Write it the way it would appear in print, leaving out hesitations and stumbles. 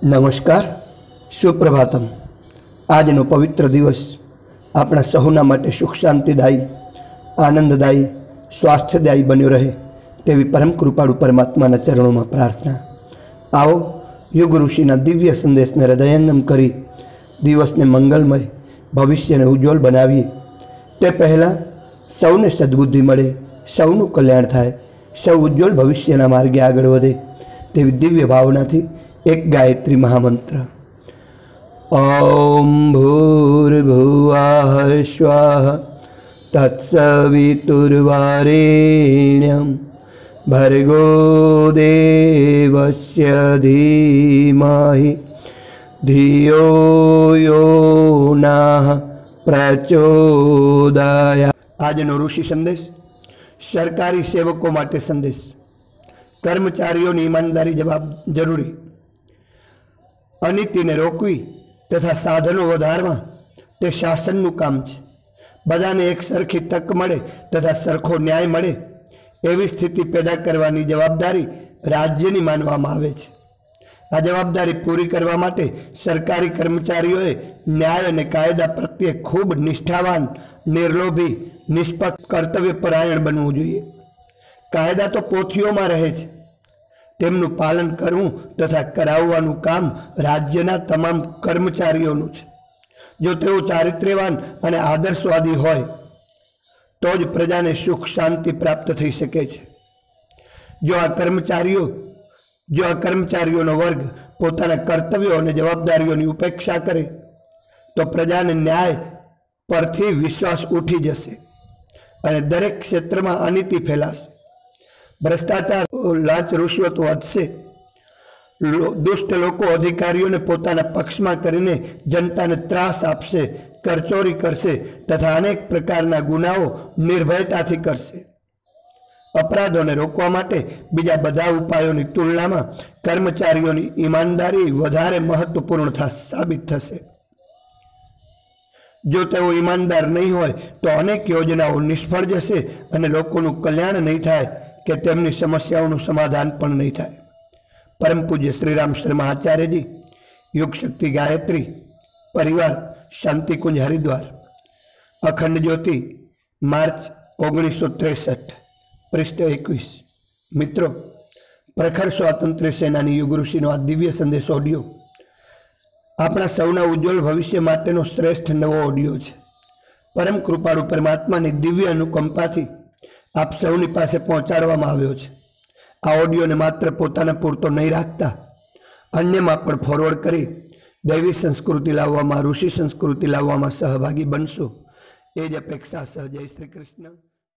नमस्कार, सुप्रभातम। આજનો પવિત્ર દિવસ આપણા સૌના માટે સુખ શાંતિદાયી, આનંદદાયી, સ્વાસ્થ્યદાયી બન્યો રહે તેવી પરમ કૃપાળુ પરમાત્માના ચરણોમાં પ્રાર્થના। આવો યુગ ઋષિના દિવ્ય સંદેશને હૃદયંગમ કરી દિવસને મંગલમય, ભવિષ્યને ઉજ્જવળ બનાવીએ। તે પહેલાં સૌને સદ્બુદ્ધિ મળે, સૌનું કલ્યાણ થાય, સૌ ઉજ્જવળ ભવિષ્યના માર્ગે આગળ વધે તેવી દિવ્ય ભાવનાથી एक गायत्री महामंत्र। ओम भूर्भुवः स्वः तत्सवितुर्वरेण्यं भर्गो देवस्य धीमहि धियो यो नः प्रचोदयात्। આજનો ઋષિ સંદેશ સરકારી સેવકો માટે સંદેશ। કર્મચારીઓની ઈમાનદારી જરૂરી, અનીતિને રોકવી તથા સાધનો વધારવા તે શાસનનું કામ છે। બધાને એક સરખી તક મળે તથા સરખો ન્યાય મળે એવી સ્થિતિ પેદા કરવાની જવાબદારી રાજ્યની માનવામાં આવે છે। આ જવાબદારી પૂરી કરવા માટે સરકારી કર્મચારીઓએ ન્યાય અને કાયદા પ્રત્યે ખૂબ નિષ્ઠાવાન, નિર્લોભી, નિષ્પક્ષ, કર્તવ્યપરાયણ બનવું જોઈએ। કાયદા તો પોથીઓમાં રહે છે, તેમનું પાલન કરવું તથા કરાવવાનું કામ રાજ્યના તમામ કર્મચારીઓનું છે। જો તેઓ ચારિત્ર્યવાન અને આદર્શવાદી હોય તો જ પ્રજાને સુખ શાંતિ પ્રાપ્ત થઈ શકે છે। જો આ કર્મચારીઓનો વર્ગ પોતાના કર્તવ્યો અને જવાબદારીઓની ઉપેક્ષા કરે તો પ્રજાને ન્યાય પરથી વિશ્વાસ ઉઠી જશે અને દરેક ક્ષેત્રમાં અનીતિ ફેલાશે। भ्रष्टाचार, लांच, रुश्वत વધશે। दुष्ट लोको अधिकारीओने पोताना पक्षमां करीने जनताने त्रास आपशे, करचोरी करशे तथा अनेक प्रकारना गुनाओ निर्भयताथी करशे। अपराधोने रोकवा माटे बीजा बधा उपायोनी तुलनामां कर्मचारीओनी ईमानदारी वधारे महत्वपूर्ण साबित थशे। जो तेओ ईमानदार नहीं होय तो अनेक योजनाओ निष्फळ जशे अने लोकोनुं कल्याण नहीं थाय के तेमनी समस्याओं समाधान पण नहीं थाय। परम पूज्य श्रीराम शर्मा आचार्य जी, युग शक्ति गायत्री परिवार, शांति कुंज हरिद्वार। अखंड ज्योति, मार्च 1963, पृष्ठ 21। मित्रों, प्रखर स्वातंत्र्य सेनानी युग ऋषिनो आ दिव्य संदेश ऑडियो आपणा सौना उज्ज्वल भविष्य माटेनो श्रेष्ठ नवो ऑडियो छे। परम कृपाळु परमात्मानी दिव्य अनुकंपाथी आप सौनी पासे पहोंचाडवामां आव्यो छे। आ ऑडियोने मात्र पोताना पूरतो नहीं राखता, अन्यमां पण फॉरवर्ड करी दैवी संस्कृति लाववामां, ऋषि संस्कृति लाववामां सहभागी बनशो ए ज अपेक्षा। जय श्री कृष्ण।